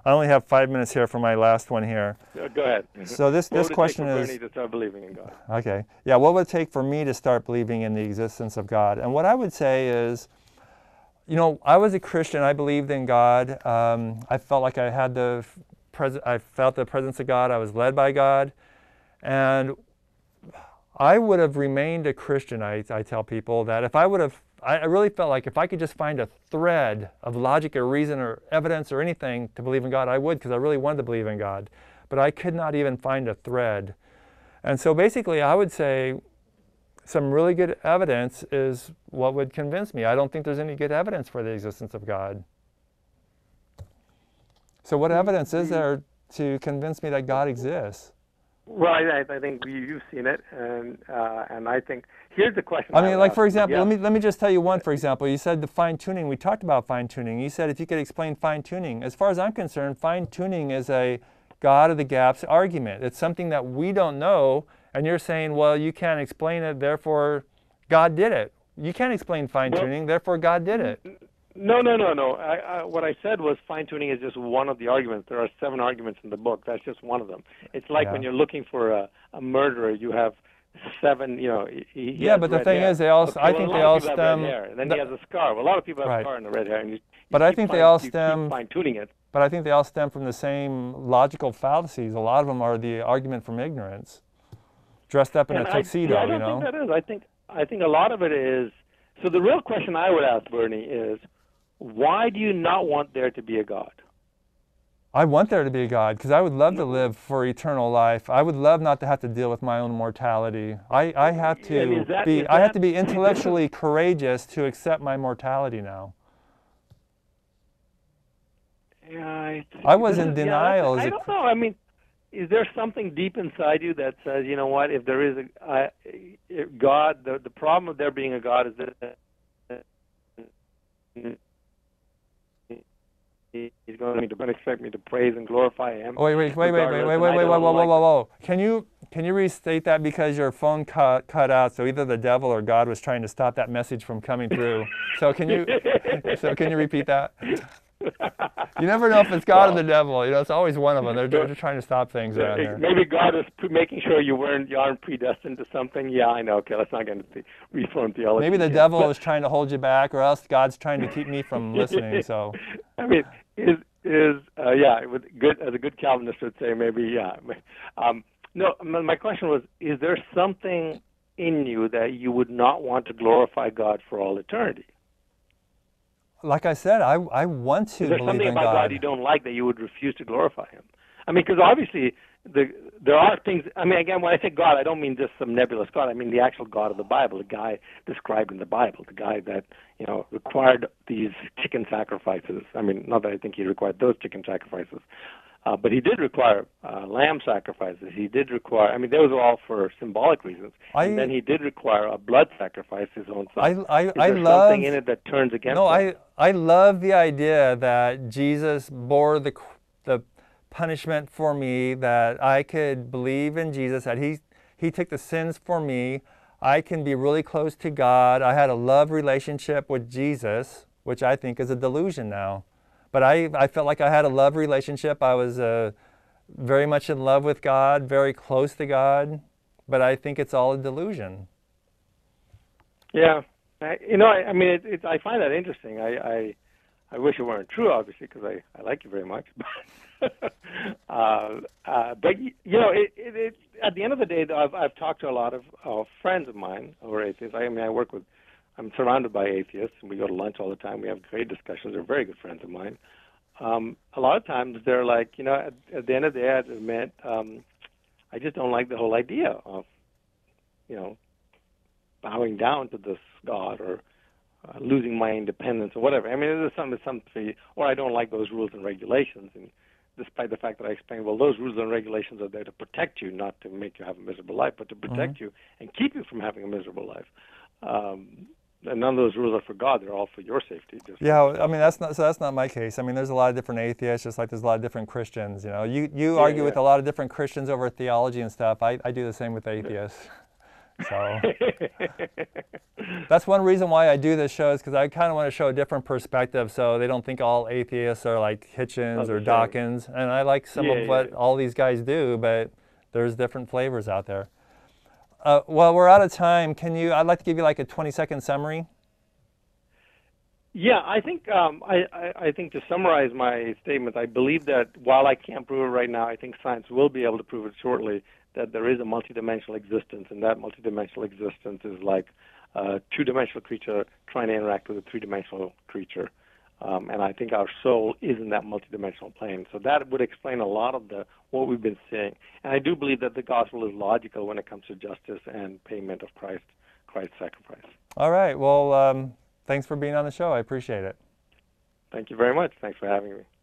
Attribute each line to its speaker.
Speaker 1: I only have 5 minutes here for my last one here.
Speaker 2: Go ahead.
Speaker 1: So this question is,
Speaker 2: Bernie to start believing in God?
Speaker 1: okay, yeah, what would it take for me to start believing in the existence of God? And what I would say is, you know, I was a Christian. I believed in God. I felt like I had I felt the presence of God. I was led by God, and I would have remained a Christian. I tell people that if I would have, I really felt like if I could just find a thread of logic or reason or evidence or anything to believe in God, I would, because I really wanted to believe in God. But I could not even find a thread. And so basically I would say some really good evidence is what would convince me. I don't think there's any good evidence for the existence of God. So what evidence is there to convince me that God exists?
Speaker 2: Well, I think you've seen it, and I think here's the question.
Speaker 1: I mean, like for example, let me just tell you one. For example, you said the fine tuning. We talked about fine tuning. You said if you could explain fine tuning. As far as I'm concerned, fine tuning is a God of the gaps argument. It's something that we don't know, and you're saying, well, you can't explain it, therefore God did it. You can't explain fine tuning, therefore God did it.
Speaker 2: No. What I said was fine-tuning is just one of the arguments. There are 7 arguments in the book. That's just one of them. It's like when you're looking for a murderer, you have 7, you know.
Speaker 1: Yeah, but the thing is, they all, I think they all stem.
Speaker 2: And then he has a scar. Well, a lot of people have a scar in the red hair. And
Speaker 1: but I think they all stem.
Speaker 2: Fine-tuning it.
Speaker 1: But I think they all stem from the same logical fallacies. A lot of them are the argument from ignorance, dressed up in a tuxedo.
Speaker 2: I don't think that is. I think a lot of it is. So the real question I would ask Bernie is, why do you not want there to be a God?
Speaker 1: I want there to be a God because I would love to live for eternal life. I would love not to have to deal with my own mortality. I have to be intellectually courageous to accept my mortality now.
Speaker 2: Yeah,
Speaker 1: I was in denial.
Speaker 2: I don't know. I mean, is there something deep inside you that says, you know what, if there is a God, the problem of there being a God is that He's going to expect me to praise and glorify Him.
Speaker 1: Oh, wait, whoa. Can you restate that, because your phone cut out? So either the devil or God was trying to stop that message from coming through. So can you repeat that? You never know if it's God or the devil. You know, it's always one of them. They're just trying to stop things around here.
Speaker 2: Maybe God is making sure you aren't predestined to something. Yeah, I know. Okay, let's not get into reformed theology.
Speaker 1: Maybe the devil is trying to hold you back, or else God's trying to keep me from listening. So,
Speaker 2: I mean, as a good Calvinist would say, maybe yeah. No, my question was: is there something in you that you would not want to glorify God for all eternity?
Speaker 1: Like I said, I want to believe in God.
Speaker 2: Is there something about God you don't like that you would refuse to glorify Him? I mean, because obviously there are things. I mean, again, when I say God, I don't mean just some nebulous God. I mean the actual God of the Bible, the guy described in the Bible, the guy that required these chicken sacrifices. I mean, not that I think He required those chicken sacrifices, but He did require lamb sacrifices. He did require. I mean, those were all for symbolic reasons. And then He did require a blood sacrifice, His own son. Is there something in it that turns against it?
Speaker 1: I love the idea that Jesus bore the punishment for me, that I could believe in Jesus, that he took the sins for me. I can be really close to God. I had a love relationship with Jesus, which I think is a delusion now. But I felt like I had a love relationship. I was very much in love with God, very close to God. But I think it's all a delusion.
Speaker 2: Yeah. I mean, I find that interesting. I wish it weren't true, obviously, because I like you very much. But at the end of the day, I've talked to a lot of friends of mine who are atheists. I mean, I'm surrounded by atheists, and we go to lunch all the time. We have great discussions. They're very good friends of mine. A lot of times they're like, at the end of the day, I admit, I just don't like the whole idea of, bowing down to this God or losing my independence or whatever. I mean, there's something, or I don't like those rules and regulations. And despite the fact that I explained, well, those rules and regulations are there to protect you, not to make you have a miserable life, but to protect you and keep you from having a miserable life. And none of those rules are for God; they're all for your safety.
Speaker 1: I mean, that's not my case. I mean, there's a lot of different atheists, just like there's a lot of different Christians. You argue with a lot of different Christians over theology and stuff. I do the same with atheists. So that's one reason why I do this show, is because I kind of want to show a different perspective, so they don't think all atheists are like Hitchens or Dawkins. And I like some of what all these guys do, but there's different flavors out there. Well, we're out of time. I'd like to give you like a 20-second summary.
Speaker 2: Yeah, I think I think to summarize my statement, I believe that while I can't prove it right now, I think science will be able to prove it shortly, that there is a multidimensional existence, and that multidimensional existence is like a two-dimensional creature trying to interact with a three-dimensional creature. And I think our soul is in that multidimensional plane. So that would explain a lot of what we've been seeing. And I do believe that the gospel is logical when it comes to justice and payment of Christ's sacrifice.
Speaker 1: All right. Well, thanks for being on the show. I appreciate it.
Speaker 2: Thank you very much. Thanks for having me.